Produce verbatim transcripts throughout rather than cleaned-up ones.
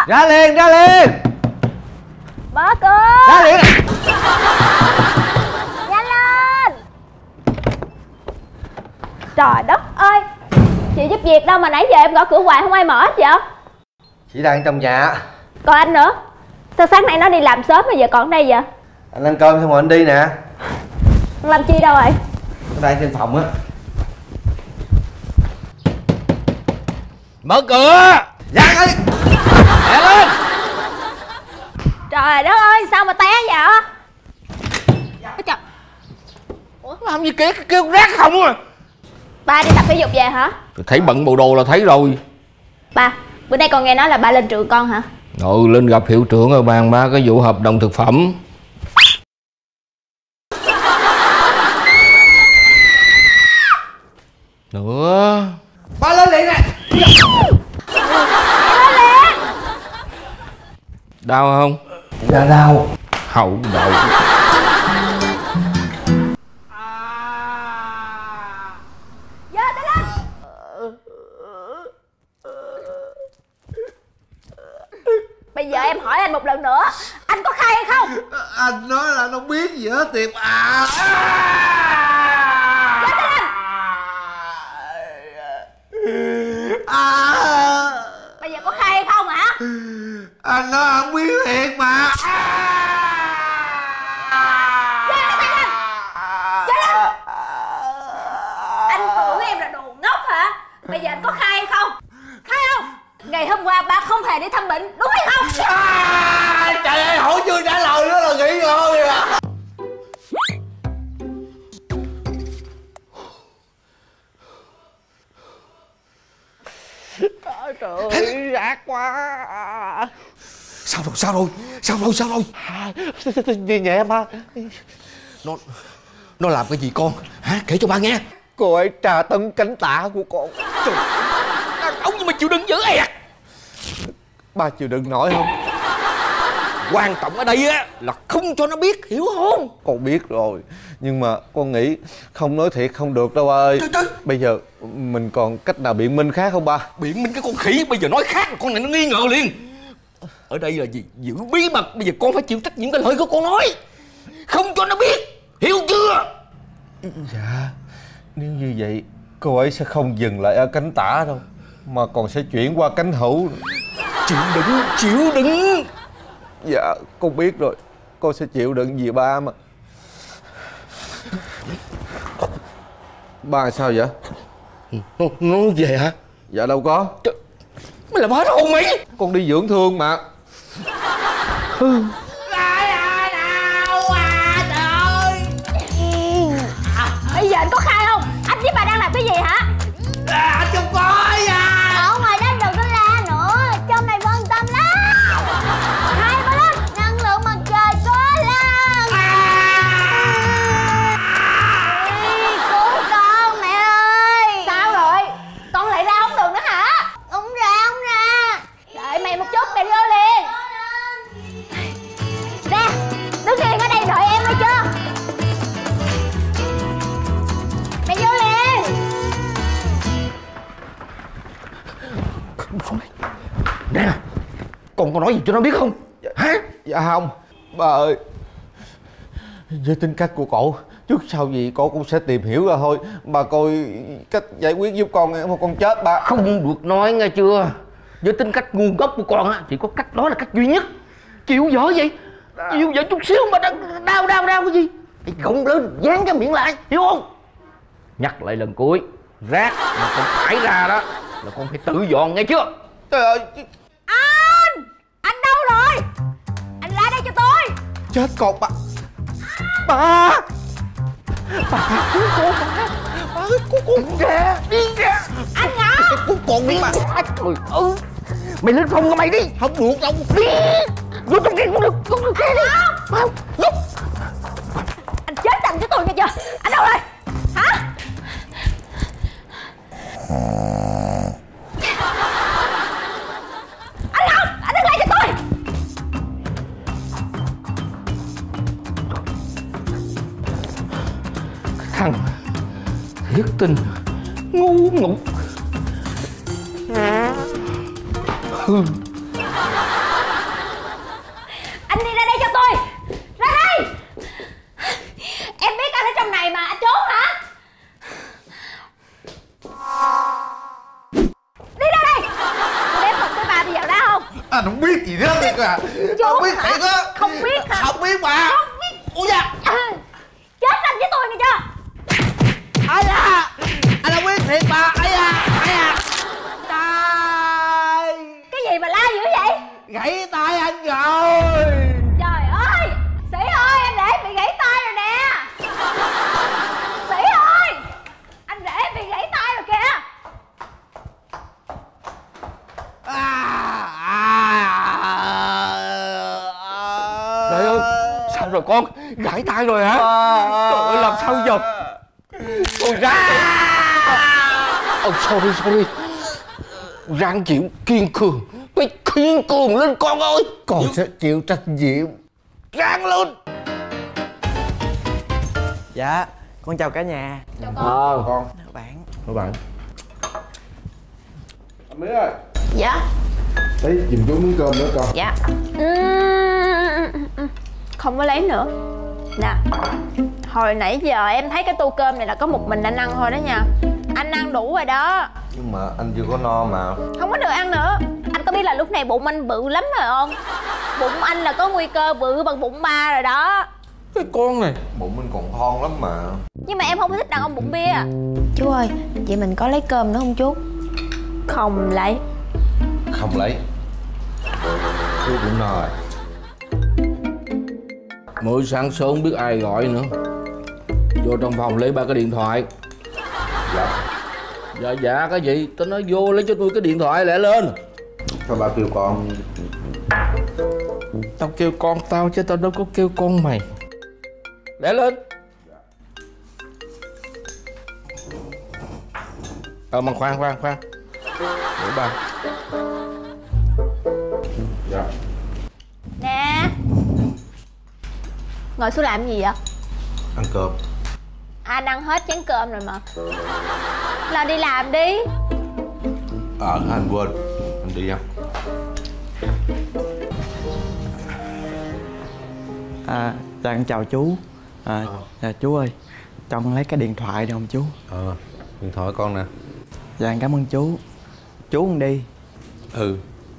Ra liền, ra liền. Mở cửa. Ra liền. Nhanh lên. Trời đất ơi, chị giúp việc đâu mà nãy giờ em gõ cửa hoài không ai mở hết vậy? Chị đang trong nhà. Còn anh nữa, sao sáng nay nó đi làm sớm mà giờ còn ở đây vậy? Anh ăn cơm xong rồi anh đi nè. Anh làm chi đâu rồi? Nó đang trên phòng á. Mở cửa. Giang ơi. Lẹ lên. Trời đất ơi, sao mà té vậy? Ôi trời. Ủa, làm gì kìa, kêu rác không à. Ba đi tập thể dục về hả? Thấy bận bộ đồ là thấy rồi. Ba, bữa nay con nghe nói là ba lên trường con hả? Ừ, lên gặp hiệu trưởng rồi bàn ba cái vụ hợp đồng thực phẩm. Nữa. Ba lên liền nè. Lên liền. Đau không? Dạ đau. Hậu đậu. Giờ tới lên. Bây giờ em hỏi anh một lần nữa, anh có khai hay không? Anh nói là anh không biết gì hết tiệp à. Giờ tới lên. À. Bây giờ có khai hay không hả? Anh nói không biết thiệt mà. Anh tưởng em là đồ ngốc hả? Bây giờ anh có khai hay không? Khai không? Ngày hôm qua ba không hề đi thăm bệnh, đúng hay không? À, trời ơi, hỏi chưa trả lời nữa là nghỉ ngơi à. Trời ơi, rác quá. Sao rồi, sao rồi, sao rồi, sao rồi? Nhẹ nhẹ ba. Nó Nó làm cái gì con? Hả? Kể cho ba nghe. Cô ấy tra tấn cánh tả của con. Trời, đàn ông nhưng mà chịu đựng dữ ẹt. Ba chịu đựng nổi không? Quan trọng ở đây á là không cho nó biết, hiểu không? Con biết rồi, nhưng mà con nghĩ không nói thiệt không được đâu ba ơi. Trời, trời. Bây giờ mình còn cách nào biện minh khác không ba? Biện minh cái con khỉ, bây giờ nói khác là con này nó nghi ngờ liền. Ở đây là gì? Giữ bí mật, bây giờ con phải chịu trách nhiệm cái lời của con nói. Không cho nó biết, hiểu chưa? Dạ, nếu như vậy cô ấy sẽ không dừng lại ở cánh tả đâu, mà còn sẽ chuyển qua cánh hữu. Chịu đựng, chịu đựng. Dạ, con biết rồi, con sẽ chịu đựng vì ba mà. Ba sao vậy? Nó, nó về hả? Dạ đâu có. Trời, mày làm hết hồn mày. Con đi dưỡng thương mà. Bây giờ anh có khai không? Anh với bà đang làm cái gì hả? À, không có nha. Ở ngoài đó đừng có la nữa, trong này phân tâm lắm. Khai mà lên, năng lượng mặt trời có lần. Ê, cứu con mẹ ơi. Sao rồi? Con lại ra không được nữa hả? Không ra, không ra. Đợi mày một chút, mày vô liền. Ra, đứng yên ở đây đợi em nghe chưa? Mày vô liền. Nè, con có nói gì cho nó biết không? Hả? Dạ không. Ba ơi, với tính cách của cổ, trước sau gì cổ cũng sẽ tìm hiểu ra thôi. Bà coi cách giải quyết giúp con, mà con chết ba. Không được nói nghe chưa? Với tính cách ngu ngốc của con á, chỉ có cách đó là cách duy nhất. Chịu dở vậy? Chịu dở chút xíu mà đang đau đau đau cái gì? Hãy gồng lên, dán cái miệng lại, hiểu không? Nhắc lại lần cuối, rác mà con thải ra đó là con phải tự dọn nghe chưa? Trời ơi, Anh! Anh đâu rồi? Anh ra đây cho tôi. chết con ba. Ba. Ba cứu con ba. Ba ơi, cứu con ra. Đi ra. Anh Ngọc. Cứu con đi ba. Trời ơi, mày lên phòng của mày đi. Không được đâu. Đi. Vô trong kia cũng được. Vô trong kia đi. Không. Vô. Anh chết chành với tôi nghe chưa? Anh đâu rồi? Hả? Anh Ngọc, anh đứng lại cho tôi. Thằng thiết tình ngu ngục. Hừ. à. Chú Không biết hả? thiệt á. Không biết hả? Không biết mà. Không biết. Ui da. À, chết anh với tôi nè chưa? Ai da. Anh không biết thiệt mà. Ai da. Ai da. Tay. Cái gì mà la dữ vậy? Gãy tay anh rồi. Trời ơi, Sĩ ơi, anh rể bị gãy tay rồi nè. Sĩ ơi, anh rể bị gãy tay rồi kìa. Trời ơi, sao rồi con? Gãy tay rồi hả? Trời ơi, làm sao giờ? Ôi ráng. Oh, sorry, sorry. Ráng chịu, kiên cường. Phải kiên cường lên con ơi. Con sẽ chịu trách nhiệm. Ráng lên. Dạ, con chào cả nhà. Chào con. Ờ con. Bạn. Các bạn. Anh Mía ơi. Dạ. Đấy, giùm chú miếng cơm nữa con. Dạ. Uhm, không có lấy nữa. Nè, hồi nãy giờ em thấy cái tô cơm này là có một mình anh ăn thôi đó nha. Anh ăn đủ rồi đó. Nhưng mà anh chưa có no mà. Không có được ăn nữa. Anh có biết là lúc này bụng anh bự lắm rồi không? Bụng anh là có nguy cơ bự bằng bụng ba rồi đó. Cái con này. Bụng anh còn thon lắm mà. Nhưng mà em không có thích đàn ông bụng bia. Chú ơi, vậy mình có lấy cơm nữa không chú? Không lấy. Không lấy. Chú cũng no rồi. Mới sáng sớm biết ai gọi nữa. Vô trong phòng lấy ba cái điện thoại. Dạ. Dạ dạ cái gì? Tao nói vô lấy cho tôi cái điện thoại lẹ lên. Sao ba kêu con? Tao kêu con tao chứ tao đâu có kêu con mày. Lẹ lên. Ờ mà khoan khoan khoan. Để ba. Dạ. Nè. Ngồi xuống làm gì vậy? Ăn cơm. Anh ăn hết chén cơm rồi mà. Là đi làm đi. Ờ anh quên. Anh đi nha. À, dạ con chào chú. À, dạ chú ơi, cho con lấy cái điện thoại được không chú? Ờ, điện thoại con nè. Dạ cảm ơn chú. Chú con đi. Ừ.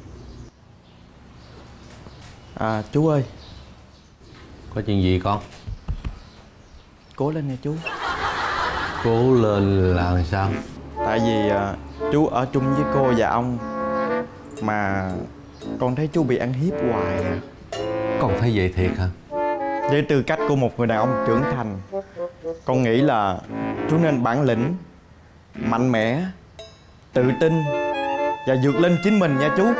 À, chú ơi. Có chuyện gì con? Cố lên nha chú. Cố lên là làm sao? Tại vì à, chú ở chung với cô và ông mà con thấy chú bị ăn hiếp hoài à. Con thấy vậy thiệt hả? Với tư cách của một người đàn ông trưởng thành, con nghĩ là chú nên bản lĩnh, mạnh mẽ, tự tin và vượt lên chính mình nha chú.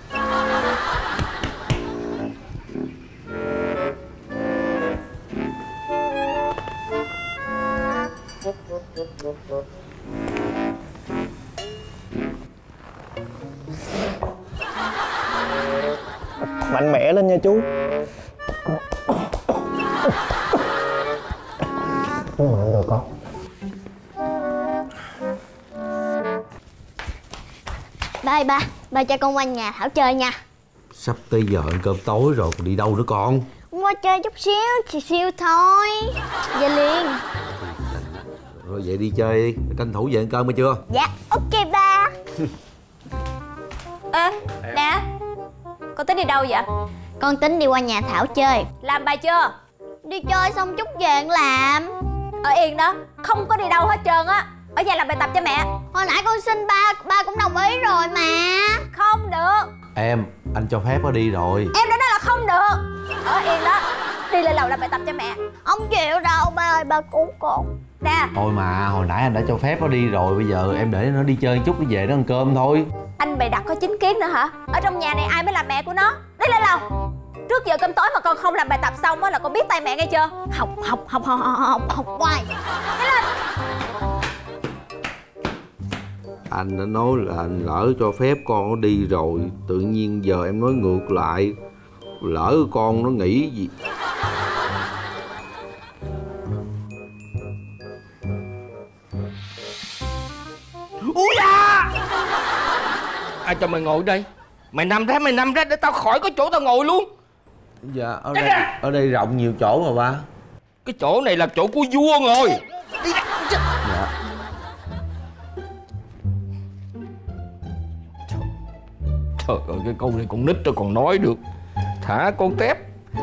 Mạnh mẽ lên nha chú. Rồi con. Ba ơi ba, ba cho con qua nhà Thảo chơi nha. Sắp tới giờ ăn cơm tối rồi, còn đi đâu nữa con? Qua chơi chút xíu, thì siêu thôi. Về liền. Rồi vậy đi chơi đi, tranh thủ về ăn cơm hay chưa? Dạ, ok ba. Ê, nè. Con tính đi đâu vậy? Con tính đi qua nhà Thảo chơi. Làm bài chưa? Đi chơi xong chút về làm. Ở yên đó, không có đi đâu hết trơn á. Ở nhà làm bài tập cho mẹ. Hồi nãy con xin ba, ba cũng đồng ý rồi mà. Không được. Em, anh cho phép nó đi rồi. Em đã nói là không được. Ở yên đó, đi lên lầu làm bài tập cho mẹ. Không chịu đâu ba ơi, ba cứu con. Nè, Thôi mà, hồi nãy anh đã cho phép nó đi rồi. Bây giờ em để nó đi chơi chút, nó về nó ăn cơm thôi. anh bày đặt có chính kiến nữa hả? Ở trong nhà này ai mới là mẹ của nó? Đi lên lầu. Trước giờ cơm tối mà con không làm bài tập xong á là con biết tay mẹ nghe chưa? Học, học, học, học, học, học, học hoài. Đi lên. Anh đã nói là anh lỡ cho phép con nó đi rồi, tự nhiên giờ em nói ngược lại. Lỡ con nó nghĩ gì. Úi da! Ai cho mày ngồi đây? Mày nằm ra, mày nằm ra để tao khỏi có chỗ tao ngồi luôn. Dạ, ở đây, ở đây rộng nhiều chỗ mà ba. Cái chỗ này là chỗ của vua ngồi. Đi ra. Dạ. Trời ơi, cái câu này con nít tôi còn nói được. thả con tép.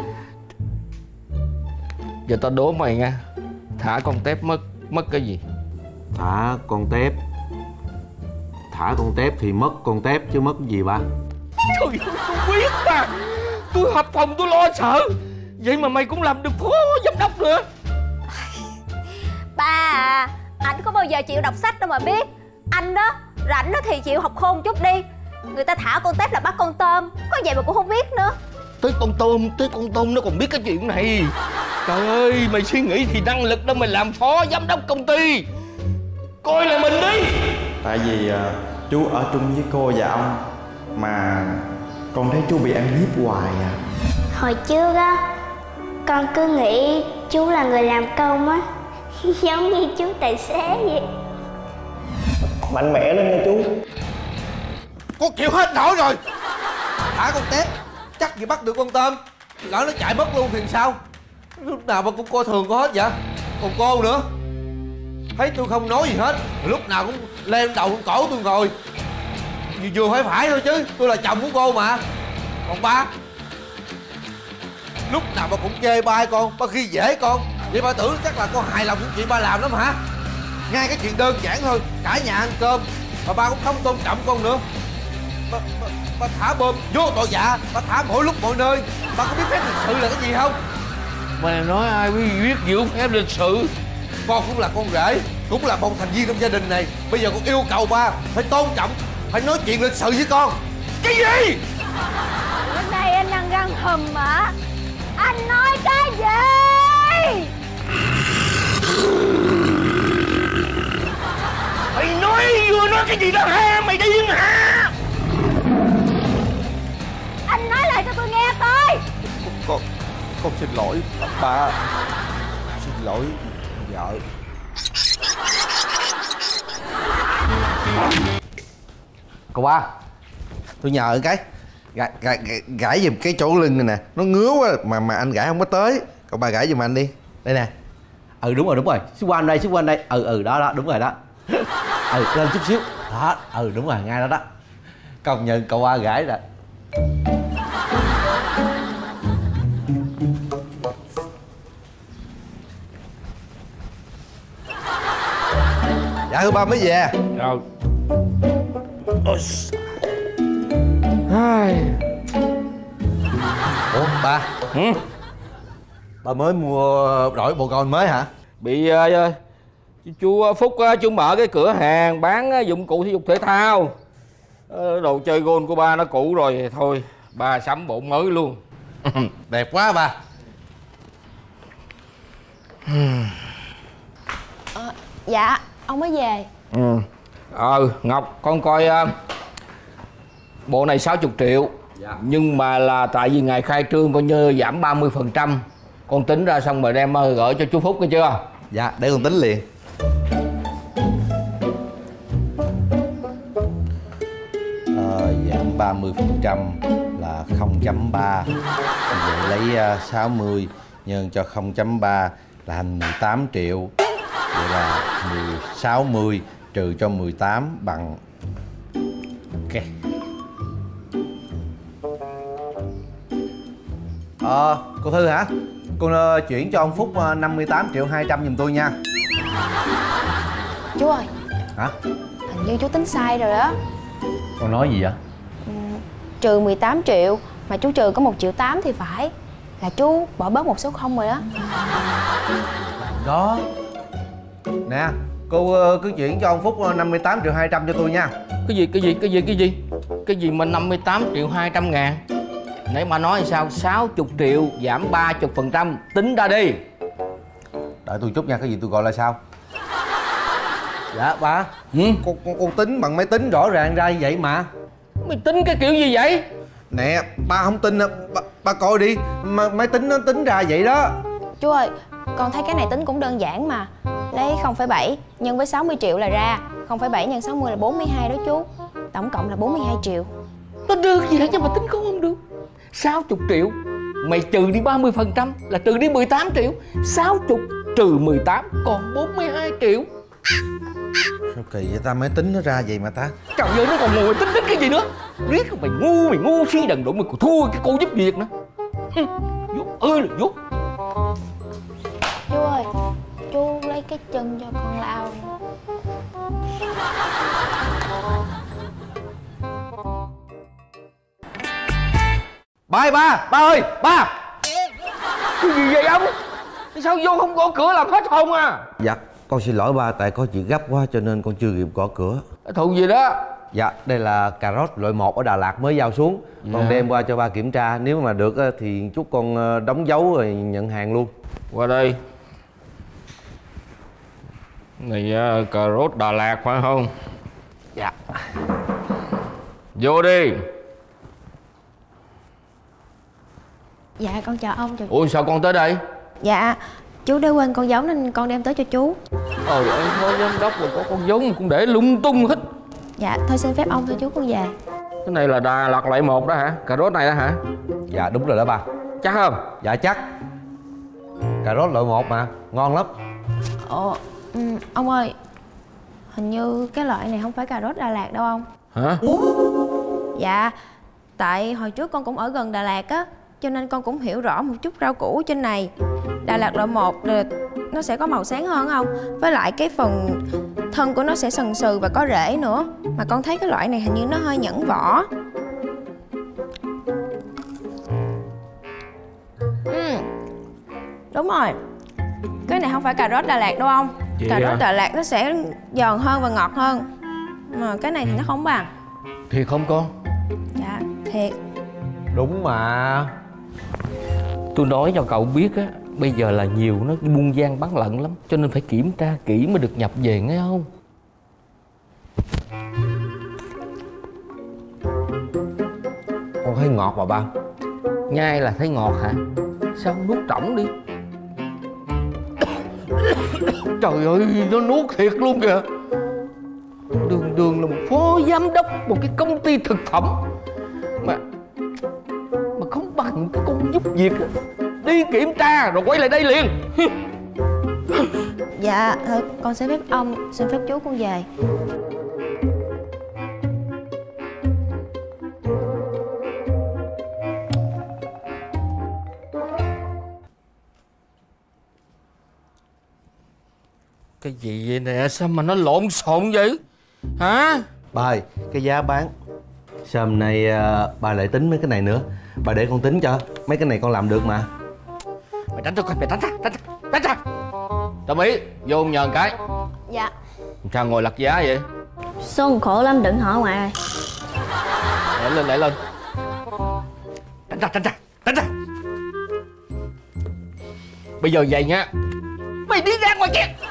Giờ tao đố mày nha, thả con tép mất mất cái gì? Thả con tép. Thả con tép thì mất con tép chứ mất cái gì ba? Trời ơi, tôi biết mà. Tôi hợp phòng tôi lo sợ. Vậy mà mày cũng làm được phó giám đốc nữa. Ba à, anh có bao giờ chịu đọc sách đâu mà biết. Anh đó, rảnh đó thì chịu học khôn chút đi. Người ta thả con tép là bắt con tôm, có vậy mà cũng không biết nữa. Tới con tôm, tới con tôm nó còn biết cái chuyện này. Trời ơi, mày suy nghĩ thì năng lực đâu mày làm phó giám đốc công ty. Coi lại mình đi. Tại vì uh, chú ở chung với cô và ông mà con thấy chú bị ăn hiếp hoài à. Hồi trước á, con cứ nghĩ chú là người làm công á, giống như chú tài xế vậy. Mạnh mẽ lên nha chú. Con chịu hết nổi rồi. Thả con tép chắc gì bắt được con tôm, lỡ nó chạy mất luôn thì sao? Lúc nào mà cũng coi thường có hết vậy. Còn cô nữa, thấy tôi không nói gì hết, lúc nào cũng lên đầu con cổ tôi ngồi. Vừa vừa phải phải thôi chứ, tôi là chồng của cô mà. Còn ba, lúc nào mà cũng chê bai con, ba khi dễ con. Vậy ba tưởng chắc là con hài lòng những chuyện ba làm lắm hả? Ngay cái chuyện đơn giản thôi, cả nhà ăn cơm mà ba cũng không tôn trọng con nữa. Ba, ba, ba thả bom vô tội dạ, ba thả mỗi lúc mọi nơi. Ba có biết phép lịch sự là cái gì không? Mày nói ai biết biết giữ phép lịch sự. Con cũng là con rể, cũng là một thành viên trong gia đình này. Bây giờ con yêu cầu ba phải tôn trọng, phải nói chuyện lịch sự với con. Cái gì? Hôm nay anh ăn răng hùm hả? Anh nói cái gì? Mày nói vừa nói cái gì đó ha? Mày điên hả? Anh nói lại cho tôi nghe coi. Con, con xin lỗi ba. Xin lỗi vợ. Cậu ba, tôi nhờ cái gãi, gãi, gãi, gãi giùm cái chỗ lưng này nè, nó ngứa quá mà mà anh gãi không có tới. Cậu ba gãi giùm anh đi. Đây nè. Ừ đúng rồi đúng rồi, xích qua anh đây, xích qua anh đây. Ừ ừ đó đó, đúng rồi đó. Ừ lên chút xíu đó. Ừ đúng rồi, ngay đó đó. Công nhận cậu ba gãi rồi. Dạ thưa ba mới về. Rồi. Ai... Ủa ba, ừ? ba mới mua đổi bộ con mới hả? Bị uh, chú Phúc uh, chú mở cái cửa hàng bán uh, dụng cụ thể dục thể thao. uh, Đồ chơi gôn của ba nó cũ rồi, thôi ba sắm bộ mới luôn. Đẹp quá ba. à, Dạ ông mới về. Ừ. Ờ Ngọc, con coi uh, bộ này sáu mươi triệu. Dạ. Nhưng mà là tại vì ngày khai trương coi như giảm ba mươi phần trăm. Con tính ra xong rồi đem uh, gửi cho chú Phúc nghe chưa? Dạ để con tính liền. Ờ, giảm ba mươi phần trăm là không phẩy ba. Vậy lấy uh, sáu mươi nhân cho không phẩy ba là thành mười tám triệu. Vậy là sáu mươi trừ cho mười tám bằng... Ok. Ờ, cô Thư hả? Cô uh, chuyển cho ông Phúc uh, năm mươi tám triệu hai trăm giùm tôi nha. Chú ơi. Hả? Hình như chú tính sai rồi đó. Con nói gì vậy? Ừ, trừ mười tám triệu mà chú trừ có một triệu tám thì phải. Là chú bỏ bớt một số không rồi đó. Đó. Nè, cô uh, cứ chuyển cho ông Phúc uh, năm mươi tám triệu hai trăm cho tôi nha. Cái gì, cái gì, cái gì, cái gì? Cái gì mà năm mươi tám triệu hai trăm ngàn? Nãy mà nói sao sáu mươi triệu giảm ba mươi phần trăm, tính ra đi. Đợi tôi chút nha, cái gì tôi gọi là sao? Dạ ba. Ừ? Con, con, con tính bằng máy tính rõ ràng ra như vậy mà. Mày tính cái kiểu gì vậy? Nè, ba không tin, ba, ba coi đi, mà máy tính nó tính ra vậy đó. Chú ơi, con thấy cái này tính cũng đơn giản mà. Lấy không phẩy bảy nhân với sáu mươi triệu là ra. Không phẩy bảy nhân sáu mươi là bốn mươi hai đó chú. Tổng cộng là bốn mươi hai triệu. Nó đơn giản nhưng mà tính không không được. Sáu mươi triệu mày trừ đi ba mươi phần trăm là trừ đi mười tám triệu. Sáu mươi trừ mười tám còn bốn mươi hai triệu. Sao kỳ vậy ta, máy tính nó ra vậy mà ta. Trời ơi, nó còn ngồi tính tính cái gì nữa. Riết mày ngu, mày ngu si đần đụng, mày còn thua cái cô giúp việc nữa. Vuốt ơi là vuốt. Chú ơi, chú lấy cái chân cho con lau. Ba ơi ba, ba ơi, ba. Cái gì vậy ông? Sao vô không gõ cửa làm hết hồn à? Dạ, con xin lỗi ba, tại có chuyện gấp quá cho nên con chưa kịp gõ cửa. Thù gì đó? Dạ, đây là cà rốt loại một ở Đà Lạt mới giao xuống. Con Dạ. đem qua cho ba kiểm tra, nếu mà được thì chúc con đóng dấu rồi nhận hàng luôn. Qua đây. Này cà rốt Đà Lạt phải không? Dạ. Vô đi. Dạ con chào ông. Chào... Ủa sao con tới đây? Dạ chú để quên con dấu nên con đem tới cho chú. Ờ ơi, phó giám đốc rồi có con dấu mà cũng để lung tung hết. Dạ thôi xin phép ông thôi chú, con về. Cái này là Đà Lạt loại một đó hả? Cà rốt này đó hả? Dạ đúng rồi đó ba. Chắc không? Dạ chắc. Cà rốt loại một mà, ngon lắm. Ồ, ừ, ông ơi, hình như cái loại này không phải cà rốt Đà Lạt đâu ông. Hả? Dạ, tại hồi trước con cũng ở gần Đà Lạt á, cho nên con cũng hiểu rõ một chút rau củ ở trên này. Đà Lạt loại một nó sẽ có màu sáng hơn không? Với lại cái phần thân của nó sẽ sần sừ và có rễ nữa. Mà con thấy cái loại này hình như nó hơi nhẵn vỏ. Ừ, đúng rồi. Cái này không phải cà rốt Đà Lạt đâu ông. Vậy Cà rốt à? Đà Lạt nó sẽ giòn hơn và ngọt hơn. Mà cái này thì nó không bằng. Thiệt không con? Dạ, thiệt. Đúng mà. Tôi nói cho cậu biết á, bây giờ là nhiều nó buôn gian bán lận lắm, cho nên phải kiểm tra kỹ mới được nhập về nghe không? Con thấy ngọt mà ba. Nhai là thấy ngọt hả? Sao nuốt trỏng đi. Trời ơi, nó nuốt thiệt luôn kìa. Đường đường là một phó giám đốc một cái công ty thực phẩm mà mà không bằng cái con giúp việc đi kiểm tra rồi quay lại đây liền. Dạ, thôi con xin phép ông, xin phép chú con về. Cái gì vậy nè, sao mà nó lộn xộn vậy hả? Ba ơi, cái giá bán sao hôm nay uh, bà lại tính mấy cái này nữa. Bà để con tính cho. Mấy cái này con làm được mà. Mày tránh ra coi, mày tránh ra, tránh ra, tránh ra. Đồng ý, vô nhờ một cái. Dạ. Sao ngồi lật giá vậy? Xuân khổ lắm, đừng hỏi ngoại. Đẩy lên, đẩy lên. Tránh ra, tránh ra, tránh ra. Bây giờ vậy nha, mày đi ra ngoài kia.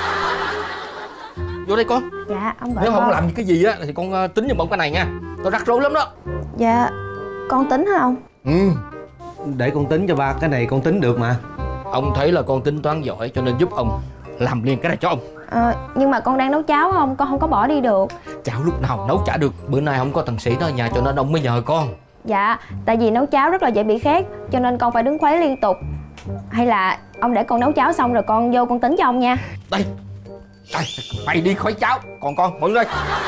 Vô đây con. Dạ, ông gọi Nếu con. không làm cái gì á thì con uh, tính giùm ông cái này nha. Tao rắc rối lắm đó. Dạ, con tính hả ông? Ừ. Để con tính cho ba. Cái này con tính được mà. Ông thấy là con tính toán giỏi cho nên giúp ông làm liền cái này cho ông. À, nhưng mà con đang nấu cháo không? Con không có bỏ đi được. Cháo lúc nào nấu chả được. Bữa nay không có thằng Sĩ đó ở nhà cho nên ông mới nhờ con. Dạ, tại vì nấu cháo rất là dễ bị khét, cho nên con phải đứng khuấy liên tục. Hay là ông để con nấu cháo xong rồi con vô con tính cho ông nha. Đây, đây, mày đi khuấy cháo. Còn con, mọi người.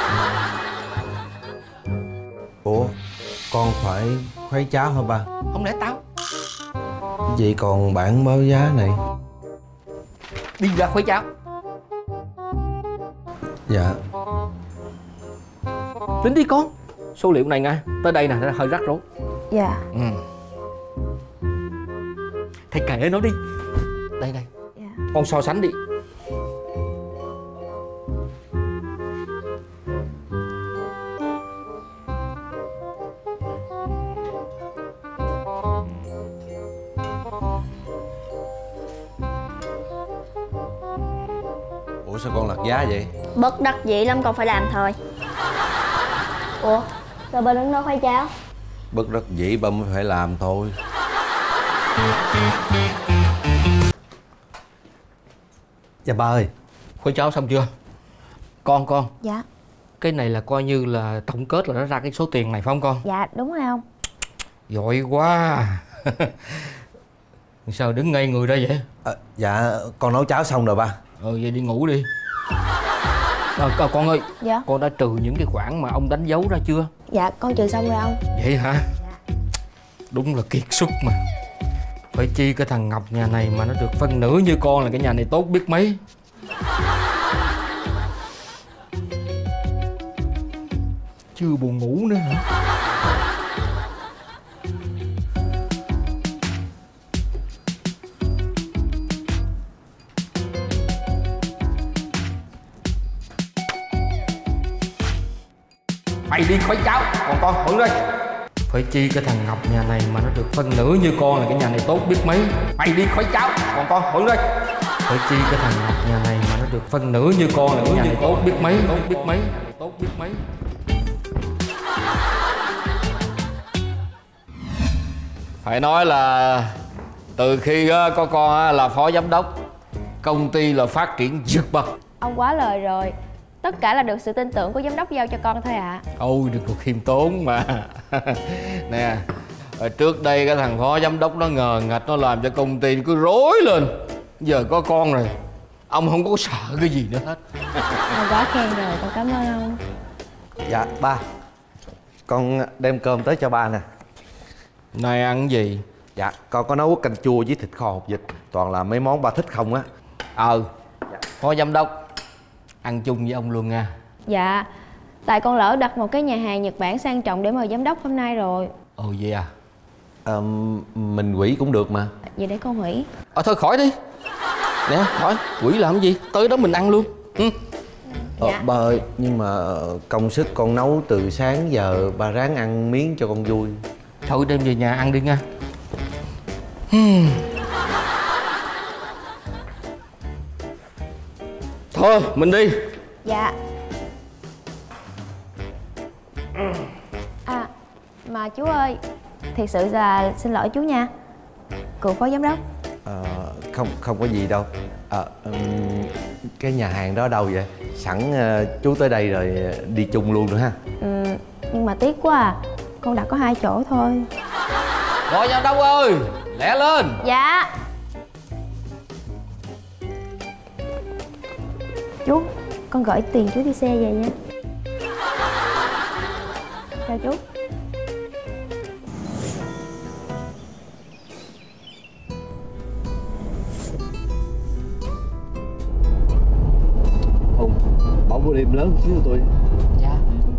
Ủa, con phải khuấy cháo hả ba? Không lẽ tao Vậy còn bảng báo giá này? đi ra khuấy cháo. Dạ. Tính đi con. Số liệu này nha, tới đây nè, nó hơi rắc rối. Dạ. Ừ. Thầy kệ nó đi. Đây đây, Dạ. con so sánh đi. Ủa sao con lật giá vậy? Bất đắc dĩ lắm, con phải làm thôi. Ủa, sao bên đứng đó khuấy cháo? Bất đắc dĩ ba mới phải làm thôi. Dạ ba ơi. Khuấy cháo xong chưa? Con con, Dạ. cái này là coi như là tổng kết là nó ra cái số tiền này phải không con? Dạ, đúng rồi không? Giỏi quá. Sao đứng ngây người ra vậy? À, dạ con nấu cháo xong rồi ba. Ờ vậy đi ngủ đi. À, con ơi. Dạ. Con đã trừ những cái khoản mà ông đánh dấu ra chưa? Dạ, con trừ xong rồi ông. Vậy hả? Đúng là kiệt xuất mà. Phải chi cái thằng Ngọc nhà này mà nó được phân nửa như con là cái nhà này tốt biết mấy. Chưa buồn ngủ nữa hả? Mày đi khỏi cháu, còn con bận đây. Phải chi cái thằng Ngọc nhà này mà nó được phân nửa như con là cái nhà này tốt biết mấy. Mày đi khỏi cháu, còn con bận đây. Phải chi cái thằng Ngọc nhà này mà nó được phân nửa như con là cái nhà này tốt biết mấy, tốt biết mấy, tốt biết mấy. Phải nói là từ khi có con là phó giám đốc, công ty là phát triển vượt bậc. Ông quá lời rồi. Tất cả là được sự tin tưởng của giám đốc giao cho con thôi ạ. À. Ôi đừng có khiêm tốn mà. Nè, trước đây cái thằng phó giám đốc nó ngờ ngạch, nó làm cho công ty cứ rối lên. Giờ có con rồi, ông không có sợ cái gì nữa hết. Ông quá khen rồi, con cảm ơn ông. Dạ ba, con đem cơm tới cho ba nè. Này ăn gì? Dạ con có nấu canh chua với thịt kho hột vịt. Toàn là mấy món ba thích không á. Ờ, dạ. Phó giám đốc ăn chung với ông luôn nha. Dạ, tại con lỡ đặt một cái nhà hàng Nhật Bản sang trọng để mời giám đốc hôm nay rồi. Ồ vậy à? à Mình hủy cũng được mà. Vậy để con hủy. Ờ thôi khỏi đi. Nè khỏi, hủy làm cái gì? Tới đó mình ăn luôn. Ừ. Ờ, Dạ. ba ơi, nhưng mà công sức con nấu từ sáng giờ, ba ráng ăn miếng cho con vui. Thôi đem về nhà ăn đi nha. Thôi mình đi. Dạ. À, mà chú ơi, thiệt sự là xin lỗi chú nha, cựu phó giám đốc. à, Không không có gì đâu. à, um, Cái nhà hàng đó đâu vậy? Sẵn uh, chú tới đây rồi đi chung luôn nữa ha. Ừ, nhưng mà tiếc quá à, con đặt có hai chỗ thôi. Rồi giám đốc ơi, lẹ lên. Dạ. Chú, con gửi tiền chú đi xe về nha. Chào chú. Hùng, bỏ vô đêm lớn một xíu cho tôi. Dạ.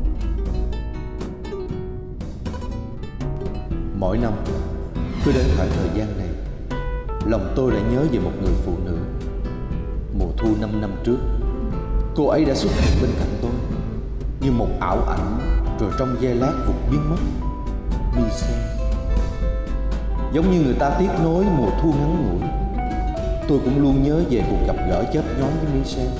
Mỗi năm cứ đến khoảng thời gian này, lòng tôi lại nhớ về một người phụ nữ. Mùa thu năm năm trước, cô ấy đã xuất hiện bên cạnh tôi như một ảo ảnh, rồi trong giây lát vụt biến mất. Michelle. Giống như người ta tiếc nối mùa thu ngắn ngủi, tôi cũng luôn nhớ về cuộc gặp gỡ chớp nhoáng với Michelle.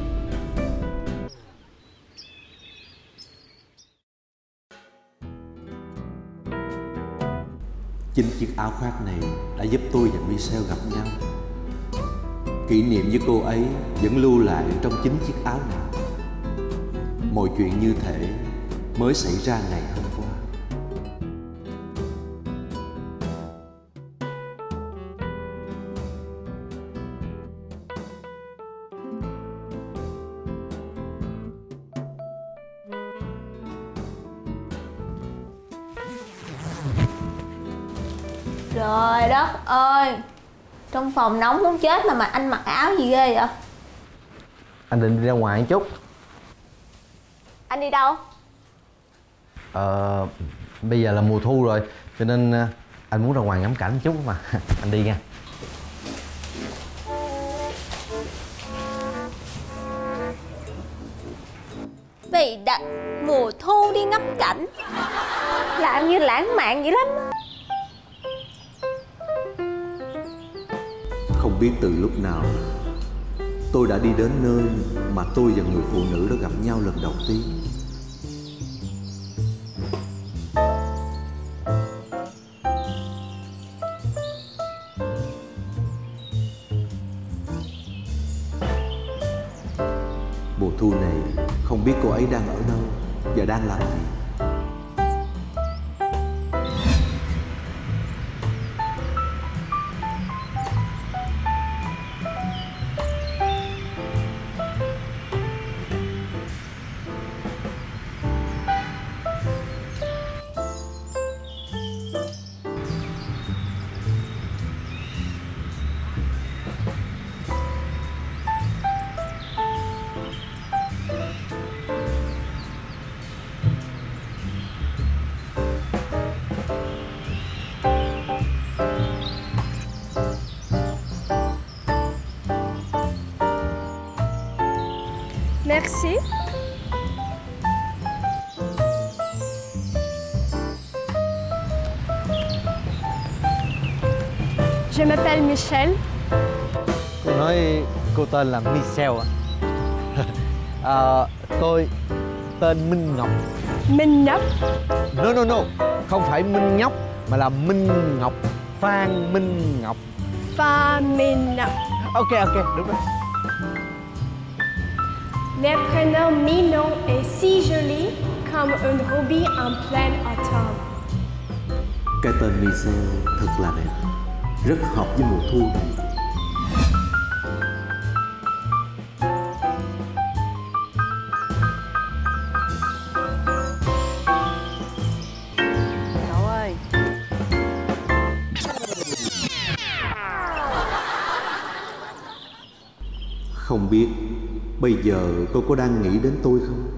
Chính chiếc áo khoác này đã giúp tôi và Michelle gặp nhau. Kỷ niệm với cô ấy vẫn lưu lại trong chính chiếc áo này. Mọi chuyện như thể mới xảy ra ngày hôm qua. Trời đất ơi, trong phòng nóng muốn chết mà mà anh mặc áo gì ghê vậy? Anh định đi ra ngoài một chút. Anh đi đâu? Ờ, bây giờ là mùa thu rồi, cho nên uh, anh muốn ra ngoài ngắm cảnh một chút mà. Anh đi nha. Bị đặt mùa thu đi ngắm cảnh, làm như lãng mạn vậy lắm. Không biết từ lúc nào tôi đã đi đến nơi mà tôi và người phụ nữ đã gặp nhau lần đầu tiên. Mùa thu này không biết cô ấy đang ở đâu và đang làm gì. Merci. Je m'appelle Michel. Cô nói cô tên là Michel ạ. À, tôi tên Minh Ngọc. Minh Nhóc. No no no, không phải Minh Nhóc mà là Minh Ngọc. Phan Minh Ngọc. Phan Minh Ngọc. Ok ok, đúng rồi. Le prénom Minon est si joli comme un rubis en plein automne. Cái tên Michel thật là đẹp, rất hợp với mùa thu này. Cậu ơi. Không biết bây giờ cô có đang nghĩ đến tôi không?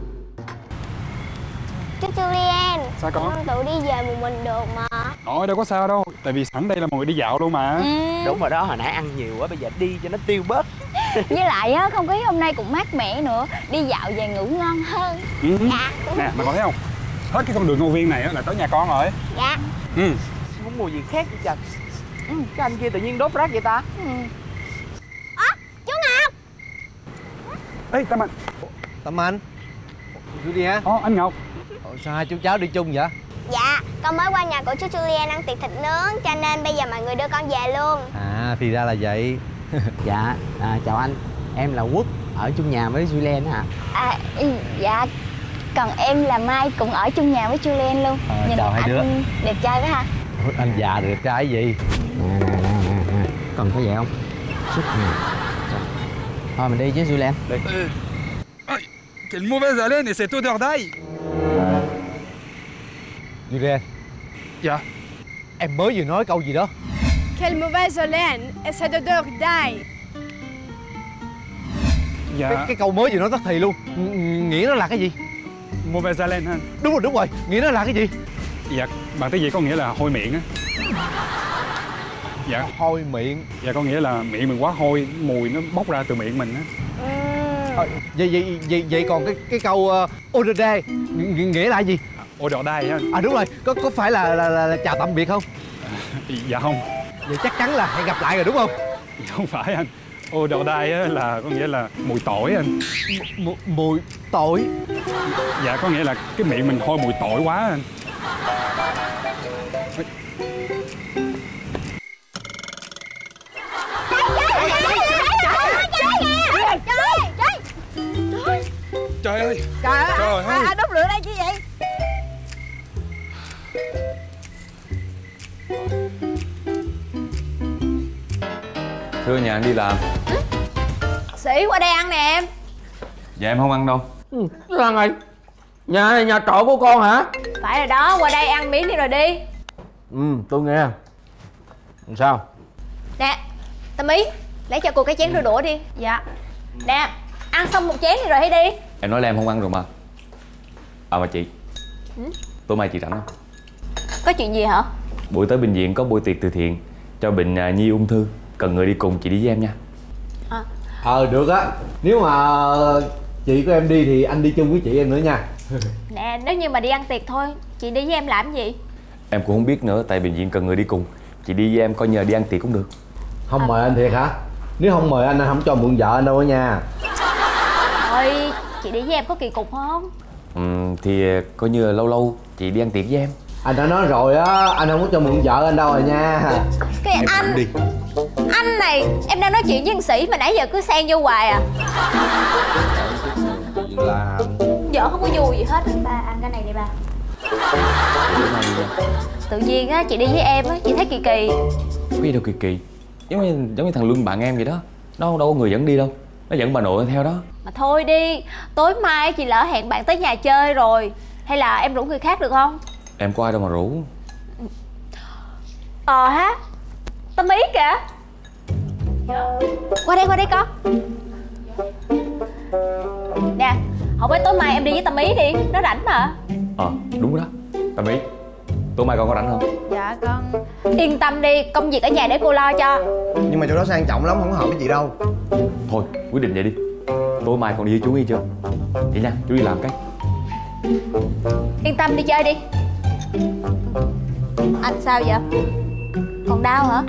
Chú Julian, Sao con? con tự đi về một mình được mà. Nội đâu có sao đâu. Tại vì sẵn đây là mọi người đi dạo luôn mà. Ừ. Đúng rồi đó, hồi nãy ăn nhiều quá, bây giờ đi cho nó tiêu bớt. Với lại á, không khí hôm nay cũng mát mẻ nữa. Đi dạo về ngủ ngon hơn. Ừ. Dạ. Nè, mà con thấy không? Hết cái con đường Ngô Viên này á là tới nhà con rồi. Dạ. Ừ. Muốn mùi gì khác vậy trời. Ừ, cái anh kia tự nhiên đốt rác vậy ta. Ừ. À, chú Ngọc. Ê, Tâm Anh. Tâm Anh. Julian. Ồ, anh Ngọc. Ồ, sao hai chú cháu đi chung vậy? Dạ, con mới qua nhà của chú Julian ăn tiệc thịt nướng, cho nên bây giờ mọi người đưa con về luôn. À, thì ra là vậy. Dạ, à, chào anh. Em là Quốc, ở chung nhà với Julian hả? À, dạ. Còn em là Mai, cũng ở chung nhà với Julian luôn. À, Nhìn chào hai đứa. anh đẹp trai quá ha. Ôi, anh già đẹp trai gì? Nè, nè, nè, nè, nè. Cần có vậy không? Sức nè. Thôi mình đi chứ Julian. Đi. Quelle mauvaise haleine et cette odeur d'ail. Julian. Dạ. Em mới vừa nói câu gì đó? Quelle mauvaise haleine et cette odeur d'ail. Dạ. Cái, cái câu mới vừa nói tức thì luôn. Ng- Nghĩa nó là cái gì? Mauvaise haleine ha. Đúng rồi, đúng rồi. Nghĩa nó là cái gì? Dạ, bằng tiếng Việt có nghĩa là hôi miệng á. Dạ. Hôi miệng. Dạ, có nghĩa là miệng mình quá hôi, mùi nó bốc ra từ miệng mình á. À, vậy, vậy, vậy, vậy còn cái cái câu uh, Odede nghĩa là gì? Odeur d'ail ha. À đúng rồi, có có phải là là, là, là chào tạm biệt không? Dạ không. Vậy chắc chắn là hẹn gặp lại rồi đúng không? Dạ không phải anh. Odeur d'ail á là có nghĩa là mùi tỏi anh. M mùi tỏi. Dạ, có nghĩa là cái miệng mình hôi mùi tỏi quá anh. Trời ơi. Trời ơi, Trời ai, ai, ai đốt lửa đây chứ vậy? Thưa nhà anh đi làm. Sĩ qua đây ăn nè em. Dạ em không ăn đâu. Ừ, sao này? Nhà này nhà trọ của con hả? Phải rồi đó, qua đây ăn miếng đi rồi đi. Ừ, tôi nghe. Sao? Nè, Tâm Ý, lấy cho cô cái chén đôi đũa đi. Dạ. Nè, ăn xong một chén đi rồi hãy đi. Em nói là em không ăn rồi mà. À mà chị. Ừ? Tối mai chị rảnh không? Có chuyện gì hả? Buổi tới bệnh viện có buổi tiệc từ thiện cho bệnh à, nhi ung thư. Cần người đi cùng, chị đi với em nha. À. Ờ được á. Nếu mà chị của em đi thì anh đi chung với chị em nữa nha. Nè, nếu như mà đi ăn tiệc thôi, chị đi với em làm gì? Em cũng không biết nữa, tại bệnh viện cần người đi cùng. Chị đi với em coi nhờ đi ăn tiệc cũng được. Không mời anh thiệt hả? Nếu không mời anh, anh không cho mượn vợ anh đâu á nha. Thôi, chị đi với em có kỳ cục không? Ừ, thì coi như là lâu lâu chị đi ăn tiệc với em. Anh đã nói rồi á, anh không có cho mượn vợ anh đâu rồi nha. Cái Em anh đi. Anh này, em đang nói chuyện với anh Sĩ mà nãy giờ cứ xen vô hoài à. Là Vợ không có vui gì hết. Ba ăn cái này đi ba. Tự nhiên á, chị đi với em á, chị thấy kỳ kỳ. Có gì đâu kỳ kỳ. Giống như, giống như thằng Luân bạn em vậy đó. Nó đâu có người dẫn đi đâu. Nó dẫn bà nội theo đó. Mà thôi đi, tối mai chị lỡ hẹn bạn tới nhà chơi rồi. Hay là em rủ người khác được không? Em có ai đâu mà rủ. Ờ ha, Tâm Ý kìa. Qua đây, qua đây con. Nè, không phải tối mai em đi với Tâm Ý đi, nó rảnh mà. Ờ, đúng đó. Tâm Ý, tối mai con có rảnh không? Dạ con. Yên tâm đi, công việc ở nhà để cô lo cho. Nhưng mà chỗ đó sang trọng lắm, không có hợp với chị đâu. Thôi, quyết định vậy đi. Tối mai con đi với chú nghe chưa? Vậy nha, chú đi làm cái. Yên tâm đi chơi đi. Anh sao vậy? Còn đau hả?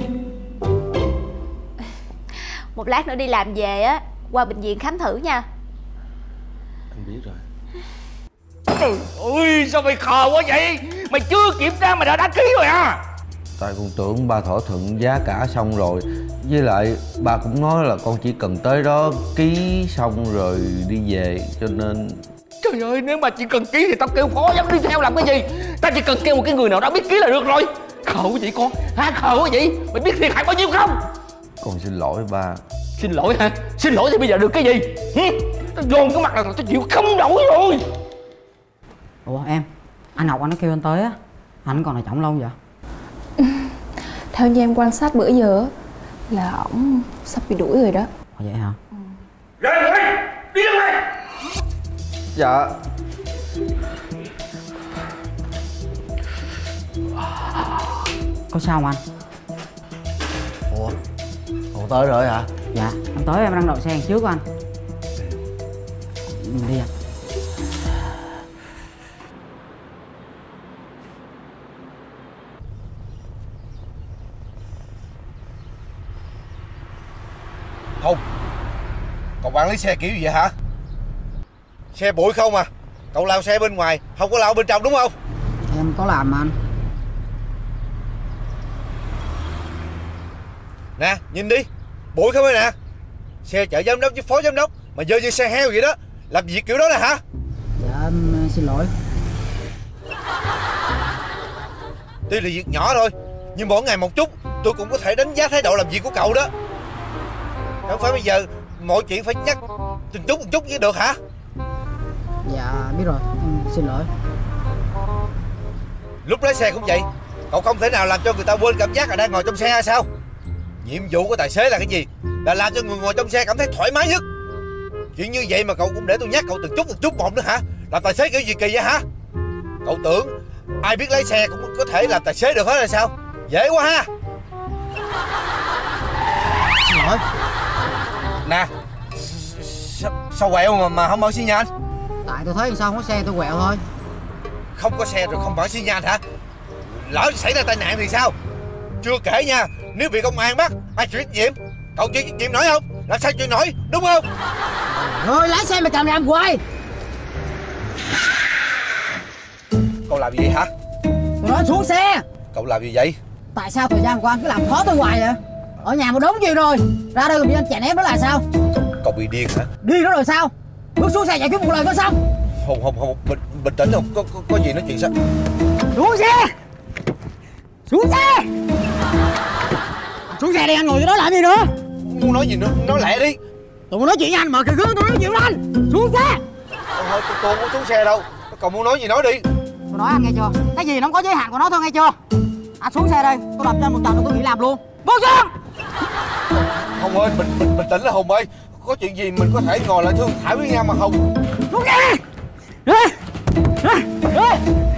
Một lát nữa đi làm về á, qua bệnh viện khám thử nha. Anh biết rồi. Trời ơi, sao mày khờ quá vậy? Mày chưa kiểm tra mà đã đăng ký rồi à? Tại con tưởng ba thỏa thuận giá cả xong rồi. Với lại ba cũng nói là con chỉ cần tới đó ký xong rồi đi về, cho nên... Trời ơi, nếu mà chỉ cần ký thì tao kêu phó giám đi theo làm cái gì? Tao chỉ cần kêu một cái người nào đó biết ký là được rồi. Khờ quá vậy con, hả khờ quá vậy? Mày biết thiệt hại bao nhiêu không? Con xin lỗi ba. Xin lỗi hả? Xin lỗi thì bây giờ được cái gì? Hử? Tao dồn cái mặt là tao chịu không nổi rồi. Ủa em, anh Ngọc anh nó kêu anh tới á, anh còn là trọng lâu vậy? Theo như em quan sát bữa giờ là ổng sắp bị đuổi rồi đó. Vậy hả? Ừ. Ra đây, đi ra đây. Dạ. Có sao không anh? Ủa, cậu tới rồi hả? Dạ, anh tới em đang đậu xe trước của anh. Mình đi anh. Không. Cậu quản lý xe kiểu gì vậy hả? Xe bụi không à? Cậu lao xe bên ngoài, không có lao bên trong đúng không? Em có làm mà anh. Nè, nhìn đi, bụi không ấy nè. Xe chở giám đốc với phó giám đốc mà dơ như xe heo vậy đó. Làm việc kiểu đó là hả? Dạ em xin lỗi. Tuy là việc nhỏ thôi, nhưng mỗi ngày một chút tôi cũng có thể đánh giá thái độ làm việc của cậu đó. Không phải bây giờ mọi chuyện phải nhắc từng chút một chút mới được hả? Dạ biết rồi, em xin lỗi. Lúc lái xe cũng vậy, cậu không thể nào làm cho người ta quên cảm giác là đang ngồi trong xe hay sao? Nhiệm vụ của tài xế là cái gì? Là làm cho người ngồi trong xe cảm thấy thoải mái nhất. Chuyện như vậy mà cậu cũng để tôi nhắc cậu từng chút từng chút một nữa hả? Làm tài xế kiểu gì kỳ vậy hả? Cậu tưởng ai biết lái xe cũng có thể làm tài xế được hết là sao? Dễ quá ha. Xin lỗi. Nè, sao, sao quẹo mà, mà không mở xi nhan? Tại tôi thấy sao không có xe tôi quẹo thôi. Không có xe rồi không mở xi nhan hả? Lỡ xảy ra tai nạn thì sao? Chưa kể nha, nếu bị công an bắt, ai chịu trách nhiệm? Cậu chịu trách nhiệm nổi không? Làm sao chịu nổi, đúng không? Rồi lái xe mày cầm làm hoài. Cậu làm gì vậy hả? Tôi nói xuống xe. Cậu làm gì vậy? Tại sao thời gian qua anh cứ làm khó tôi hoài vậy? Ở nhà một đống chuyện rồi, ra đây bị anh chèn ép đó là sao? Cậu bị điên hả? Điên đó rồi sao? Bước xuống xe giải quyết một lời có xong. Không không không, bình, bình tĩnh không, có, có, có gì nói chuyện sao? Xuống xe. Xuống xe. Xuống xe đi, anh ngồi dưới đó làm gì nữa? Muốn nói gì nữa, nói lẹ đi. Tôi muốn nói chuyện với anh, mở cửa tôi nói chuyện với anh. Xuống xe. Thôi tôi, tôi không có xuống xe đâu. Cậu muốn nói gì nói đi. Tôi nói anh nghe chưa? Cái gì nó không có giới hạn của nó thôi nghe chưa? Anh xuống xe đây, tôi đập cho anh một trận rồi tôi nghỉ làm luôn. Bước xuống. Hùng ơi, bình, bình, bình tĩnh là Hùng ơi. Có chuyện gì mình có thể ngồi lại thương thảo với nhau mà Hùng. Xuống xe. Đi. Đi. Đi.